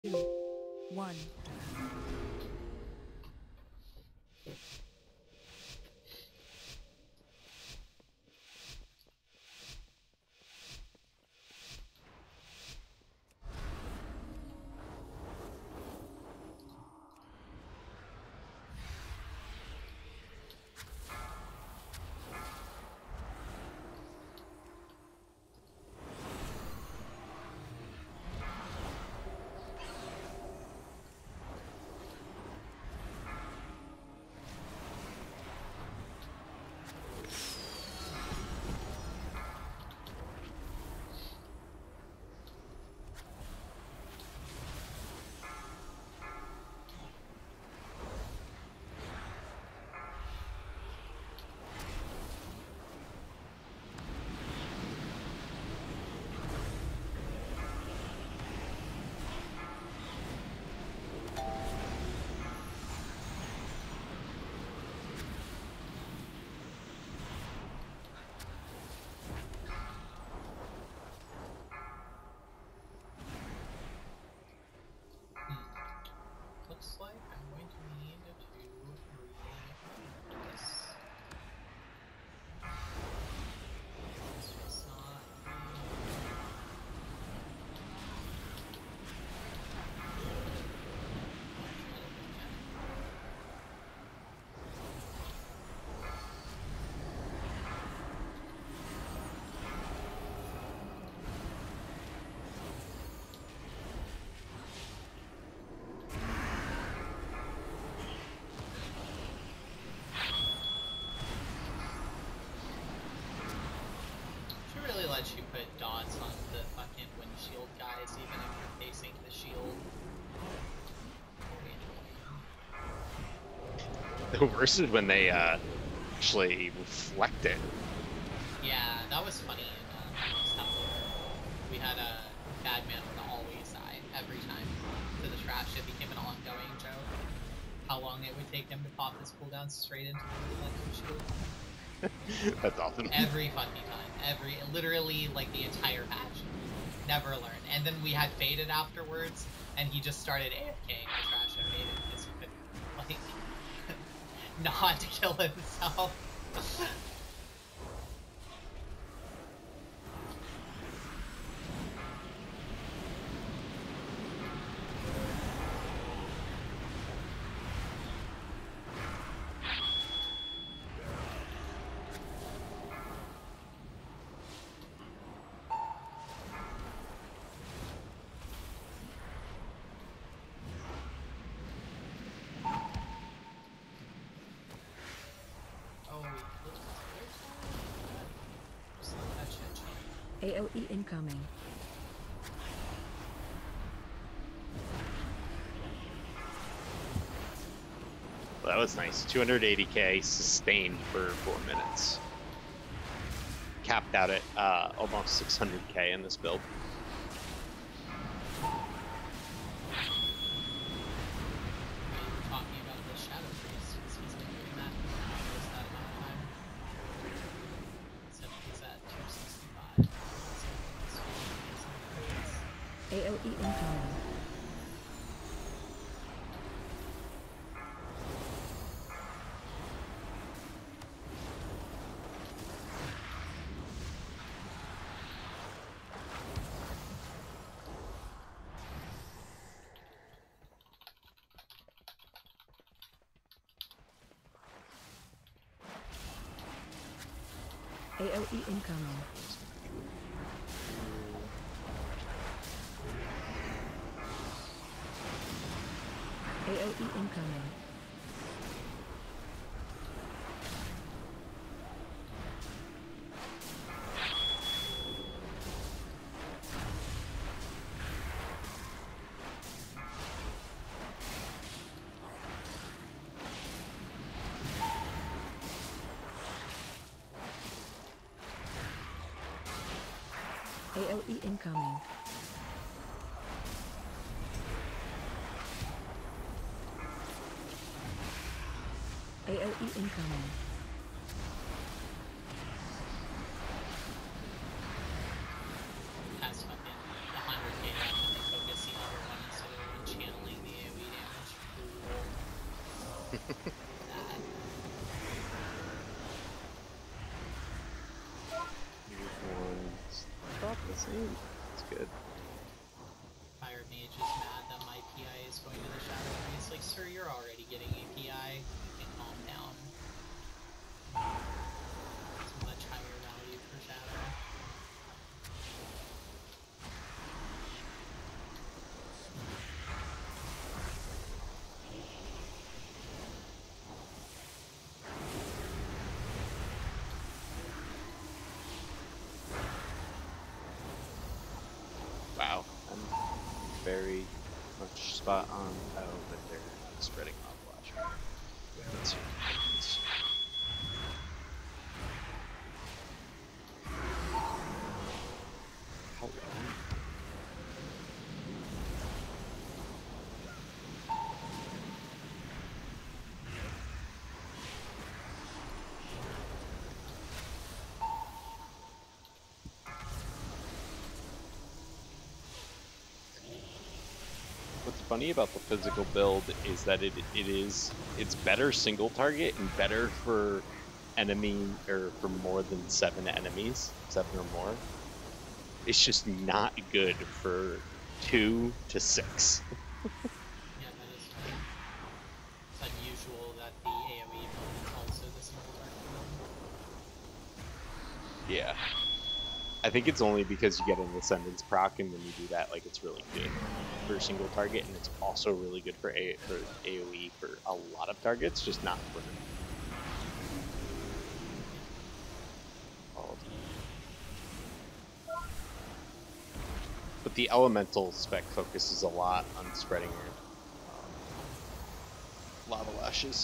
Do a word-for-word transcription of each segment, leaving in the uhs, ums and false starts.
two, one. Looks like I'm going to need to read this. This was not She really lets you put dots on the fucking windshield, guys, even if you're facing the shield. The worst is when they uh, actually reflect it. Yeah, that was funny in uh, Steppenwolf. We had a bad man would always die every time to the trash. It became an ongoing joke. How long it would take him to pop his cooldown straight into the electric shield. That's awesome. Every fucking time. Every, literally, like, the entire match. Never learned. And then we had Faded afterwards, and he just started AFKing the trash and Faded because he couldn't, like, not kill himself. A O E incoming. Well, that was nice. two hundred eighty K sustained for four minutes. Capped out at uh, almost six hundred K in this build. A O E incoming. A O E incoming. A O E incoming. A O E incoming. A O E incoming. Has fucking one hundred K left and they focus the other one, so That. Here's one. About the same. That's good. Fire Mage is mad that my P I is going to the Shadow Priest. Like, sir, you're already getting a P I. You can calm down. It's a much higher value for Shadow. Wow. I'm very much spot on. Oh, but they're spreading out flash. Let's see. Let's see. How long? What's funny about the physical build is that it it is it's better single target and better for enemy or for more than seven enemies, seven or more. It's just not good for two to six. Yeah, that is fine. It's unusual that the AoE build is also the single target build. Yeah. I think it's only because you get an Ascendance proc, and when you do that, like, it's really good for a single target, and it's also really good for, a for AoE for a lot of targets, just not for all of them. But the Elemental spec focuses a lot on spreading your um, Lava Lashes.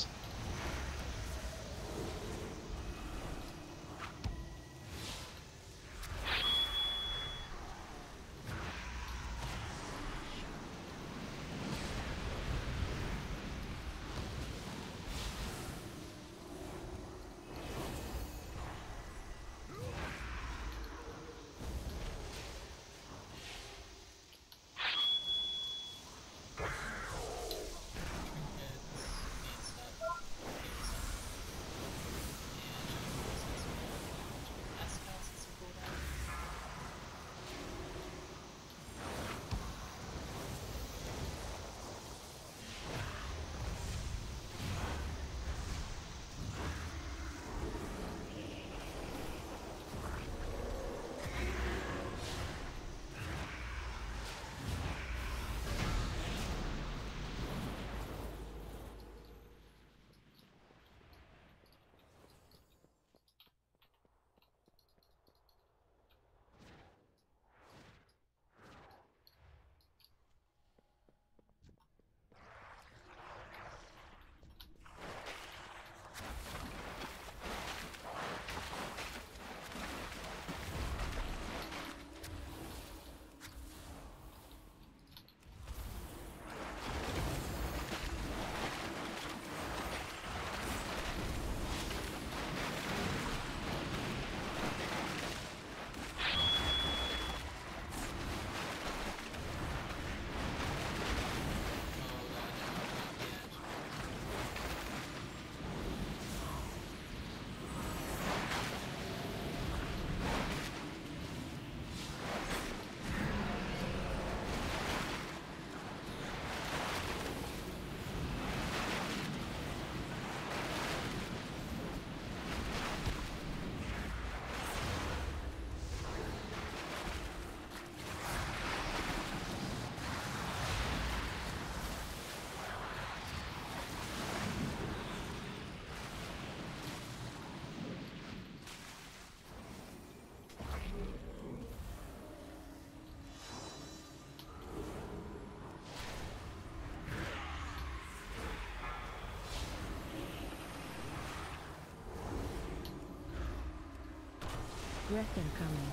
Breath incoming.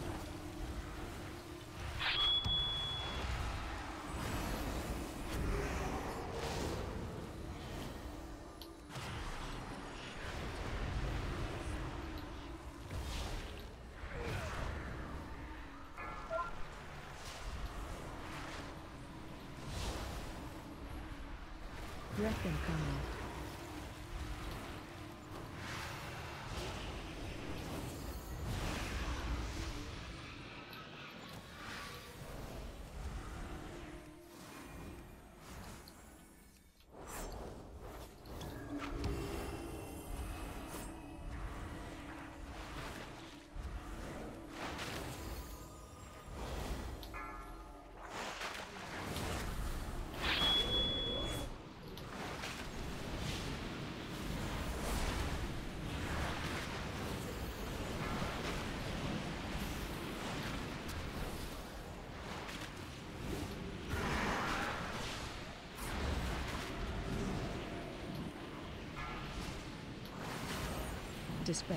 Breath incoming. Dispel.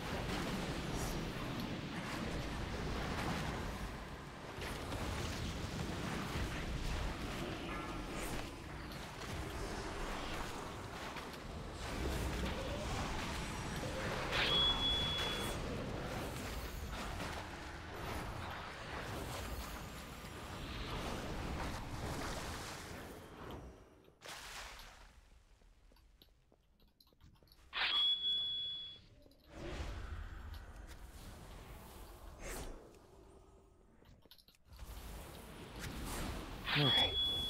Alright.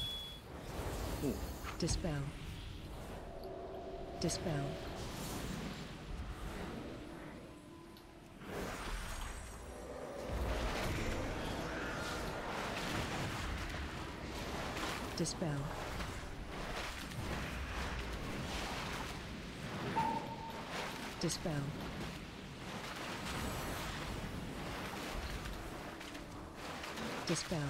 Dispel. Dispel. Dispel. Dispel. Dispel.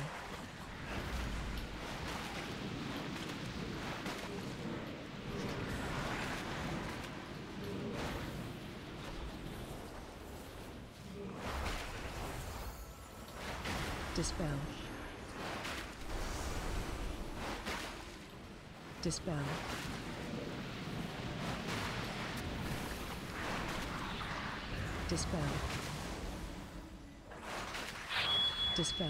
Dispel. Dispel. Dispel. Dispel.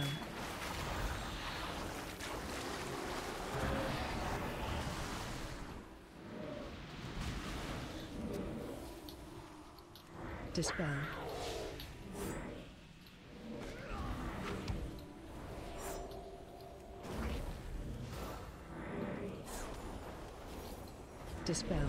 Dispel. Dispel.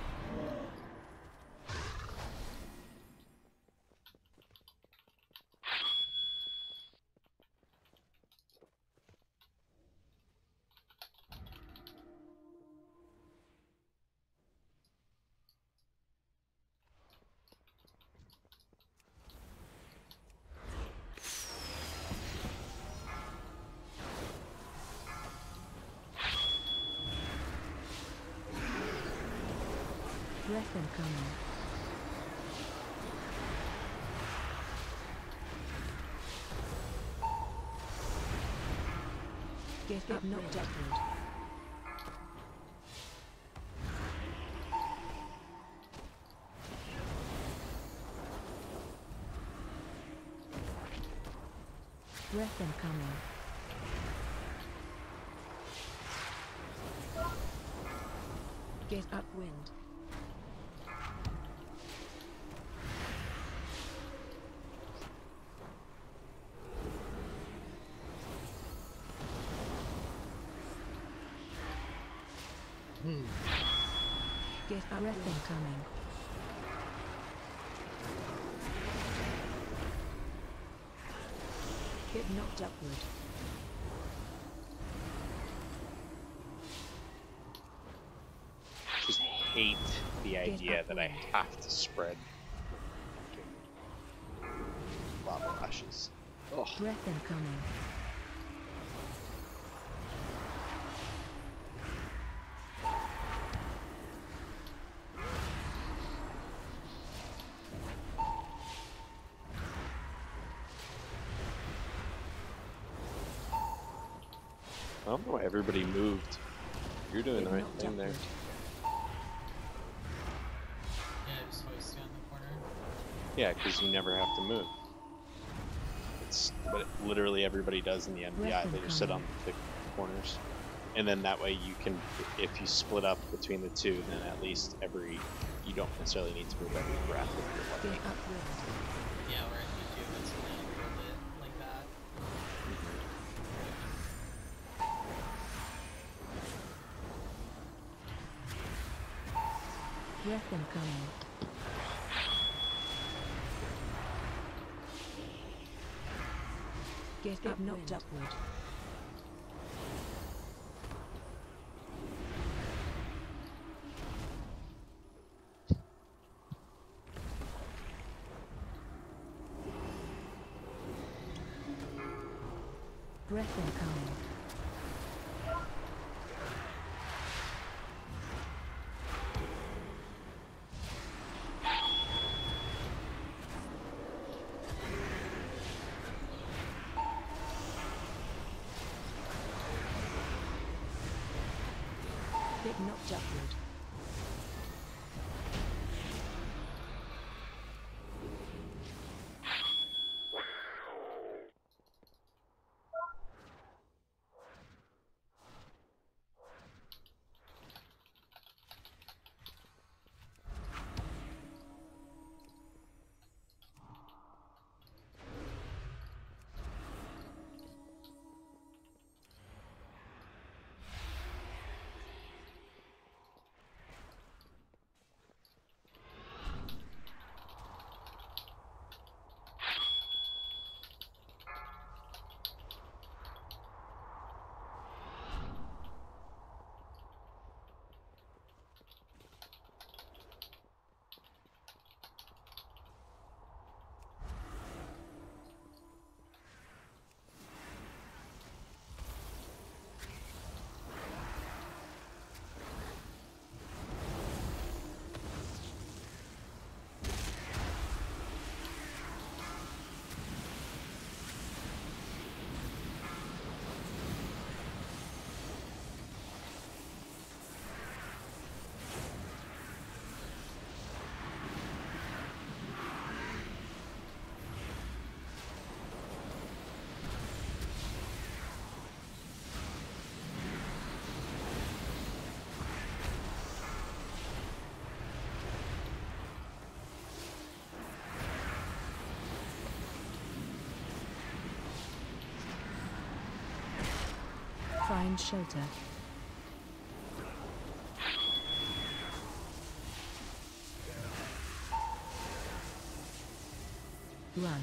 Breath incoming. Get up, knocked upward. Breath incoming. Get upwind. Get up. Breath incoming. Get knocked upward. Just hate the idea that I have to spread lava ashes. Oh. Breath incoming. I don't know why everybody moved. You're doing the right thing there. Yeah, just always stay on the corner. Yeah, because you never have to move. It's what it, literally everybody does in the N B I. They just sit on the corners. And then that way you can, if you split up between the two, then at least every, you don't necessarily need to move every breath if you're lucky. Yeah, we're in YouTube, it's a little bit like that. Breath incoming. Get up, knocked upward. Breath incoming. Bit knocked upward. Find shelter. Run.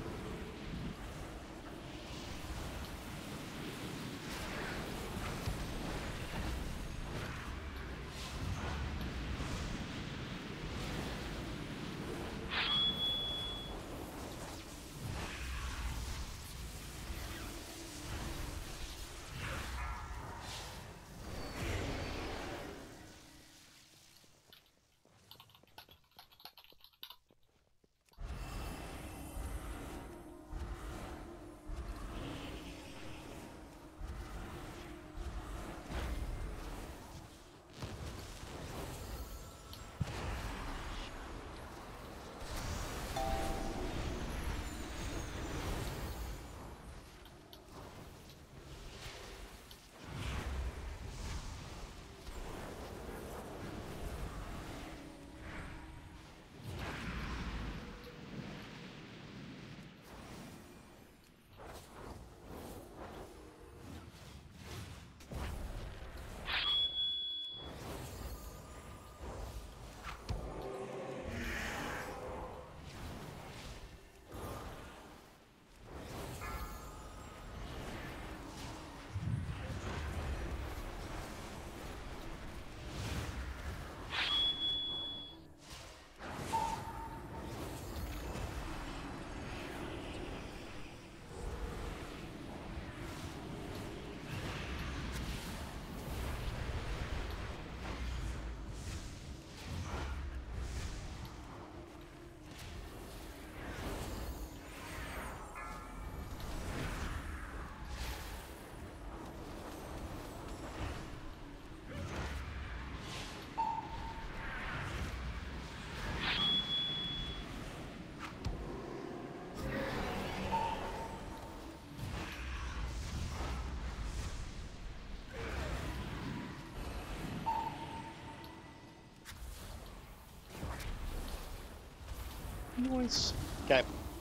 Noise. Okay.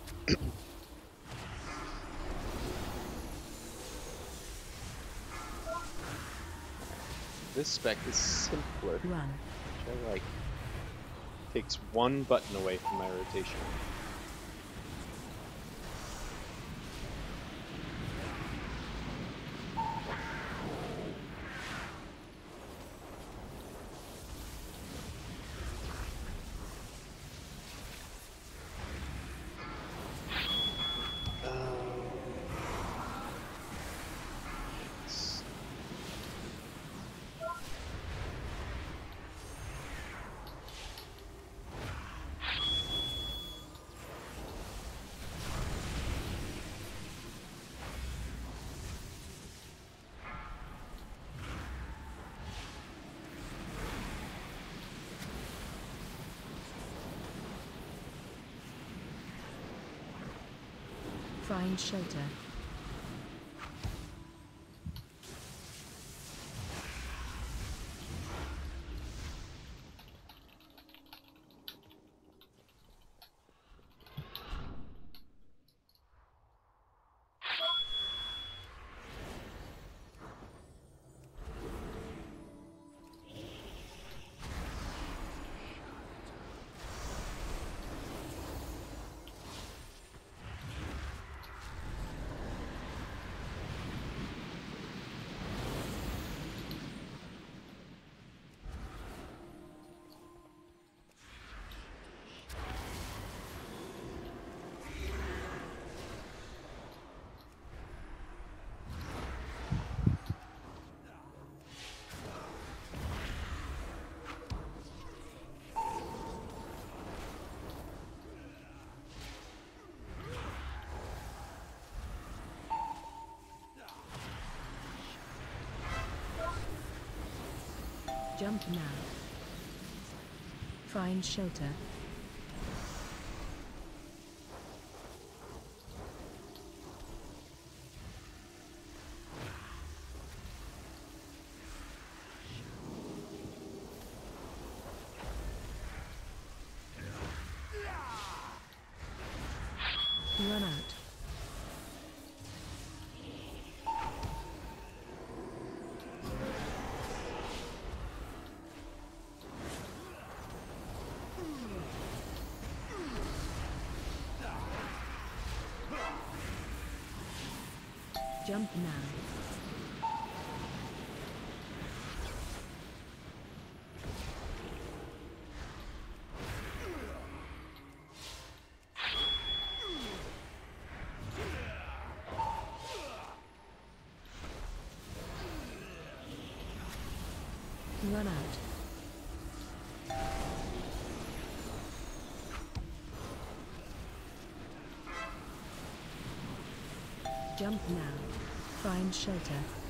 This spec is simpler. Run. Which I like. Takes one button away from my rotation. Find shelter. Jump now. Find shelter. Run out. Jump now. Run out. Jump now. Find shelter.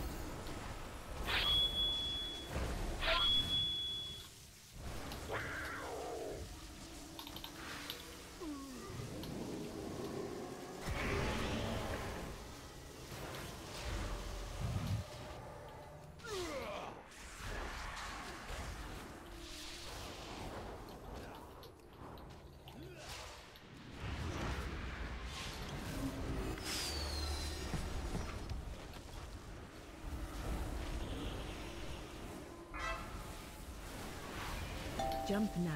Jump now.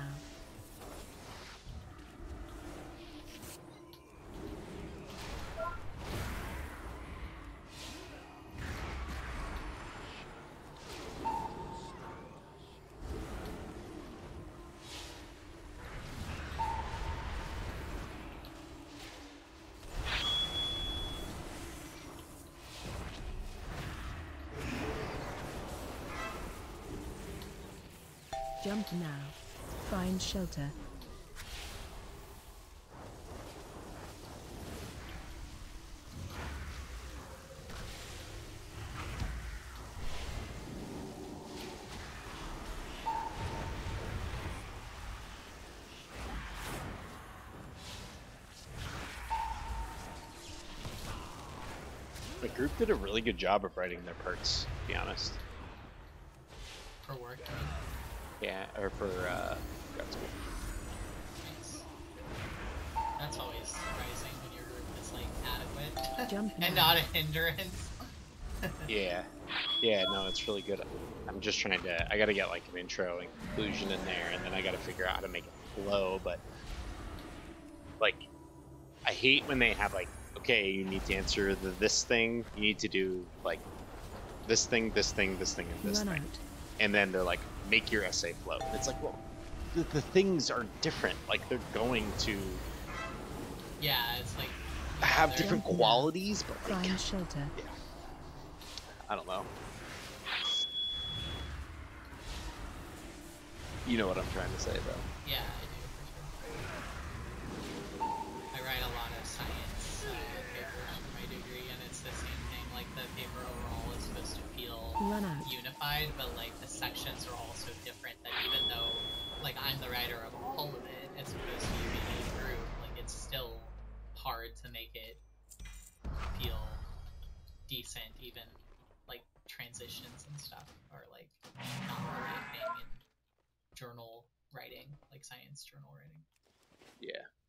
Jump now. Find shelter. The group did a really good job of writing their parts, to be honest. For work. Yeah, or for uh, grad school. Nice. That's always surprising when your group is like adequate Jump and now. not a hindrance. Yeah, yeah, no, it's really good. I'm just trying to, I gotta get like an intro and conclusion in there, and then I gotta figure out how to make it flow, but like, I hate when they have like, okay, you need to answer the, this thing, you need to do like this thing, this thing, this thing, and this Run thing. out. And then they're like, make your essay flow. And it's like, well, the, the things are different. Like, they're going to Yeah, it's like have they're- different Jump now. qualities, but like, Find shelter. yeah. I don't know. You know what I'm trying to say, though. Yeah, I do for sure. I write a lot of science uh, papers for my degree, and it's the same thing. Like the paper overall is supposed to feel Run out. unified, but like the sections are all so different that even though like I'm the writer of all of it, it's supposed to be a group. Like it's still hard to make it decent, even like transitions and stuff are like not really a thing in journal writing, like science journal writing. Yeah.